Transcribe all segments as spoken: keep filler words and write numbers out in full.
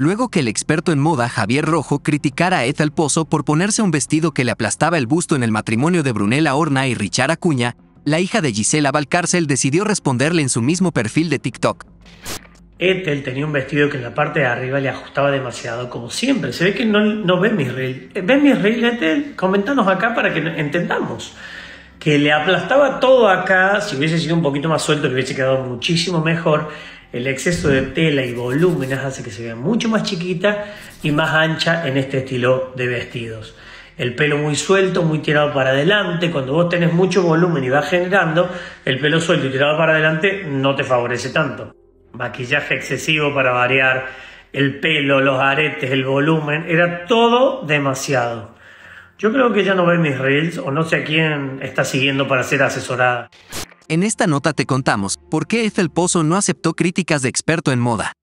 luego que el experto en moda Javier Rojo criticara a Ethel Pozo por ponerse un vestido que le aplastaba el busto en el matrimonio de Brunella Horna y Richard Acuña, la hija de Gisela Valcárcel decidió responderle en su mismo perfil de TikTok. Ethel tenía un vestido que en la parte de arriba le ajustaba demasiado, como siempre. Se ve que no, no ven mis reels. ¿Ven mis reels, Ethel? Coméntanos acá para que entendamos. Que le aplastaba todo acá. Si hubiese sido un poquito más suelto, le hubiese quedado muchísimo mejor. El exceso de tela y volúmenes hace que se vea mucho más chiquita y más ancha en este estilo de vestidos. El pelo muy suelto, muy tirado para adelante. Cuando vos tenés mucho volumen y vas generando, el pelo suelto y tirado para adelante no te favorece tanto. Maquillaje excesivo para variar, el pelo, los aretes, el volumen, era todo demasiado. Yo creo que ella no ve mis reels o no sé a quién está siguiendo para ser asesorada. En esta nota te contamos por qué Ethel Pozo no aceptó críticas de experto en moda.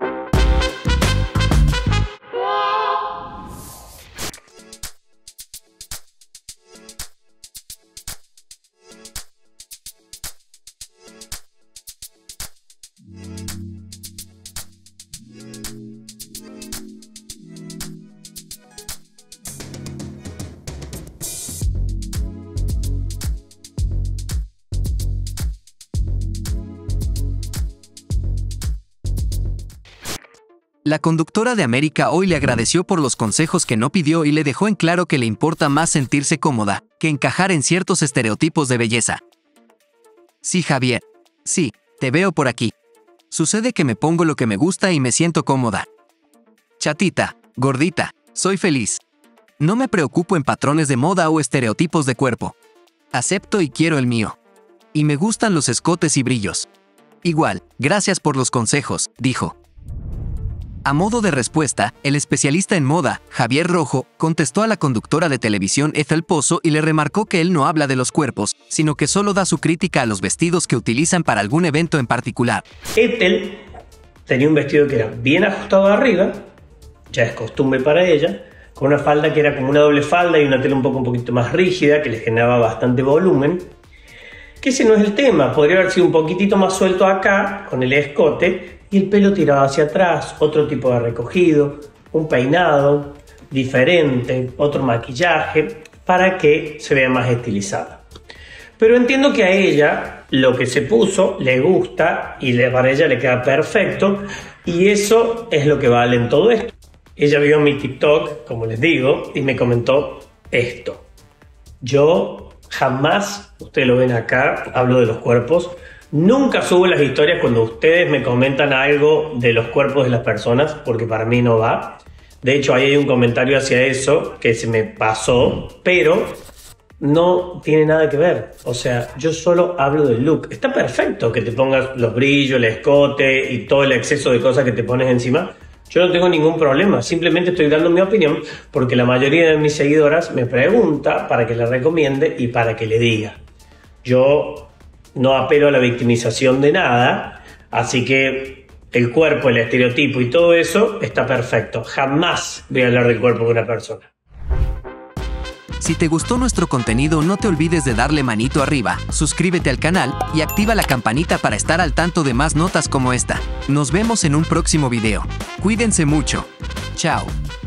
La conductora de América Hoy le agradeció por los consejos que no pidió y le dejó en claro que le importa más sentirse cómoda que encajar en ciertos estereotipos de belleza. Sí, Javier. Sí, te veo por aquí. Sucede que me pongo lo que me gusta y me siento cómoda. Chatita, gordita, soy feliz. No me preocupo en patrones de moda o estereotipos de cuerpo. Acepto y quiero el mío. Y me gustan los escotes y brillos. Igual, gracias por los consejos, dijo. A modo de respuesta, el especialista en moda, Javier Rojo, contestó a la conductora de televisión Ethel Pozo y le remarcó que él no habla de los cuerpos, sino que solo da su crítica a los vestidos que utilizan para algún evento en particular. Ethel tenía un vestido que era bien ajustado arriba, ya es costumbre para ella, con una falda que era como una doble falda y una tela un poco un poquito más rígida, que le generaba bastante volumen. Que ese no es el tema, podría haber sido un poquitito más suelto acá, con el escote, y el pelo tirado hacia atrás, otro tipo de recogido, un peinado diferente, otro maquillaje, para que se vea más estilizada. Pero entiendo que a ella lo que se puso le gusta y para ella le queda perfecto, y eso es lo que vale en todo esto. Ella vio mi TikTok, como les digo, y me comentó esto. Yo jamás, ustedes lo ven acá, hablo de los cuerpos. Nunca subo las historias cuando ustedes me comentan algo de los cuerpos de las personas, porque para mí no va. De hecho, ahí hay un comentario hacia eso que se me pasó, pero no tiene nada que ver. O sea, yo solo hablo del look. Está perfecto que te pongas los brillos, el escote y todo el exceso de cosas que te pones encima. Yo no tengo ningún problema, simplemente estoy dando mi opinión porque la mayoría de mis seguidoras me pregunta para que le recomiende y para que le diga. Yo no apelo a la victimización de nada, así que el cuerpo, el estereotipo y todo eso está perfecto. Jamás voy a hablar del cuerpo de una persona. Si te gustó nuestro contenido, no te olvides de darle manito arriba, suscríbete al canal y activa la campanita para estar al tanto de más notas como esta. Nos vemos en un próximo video. Cuídense mucho. Chao.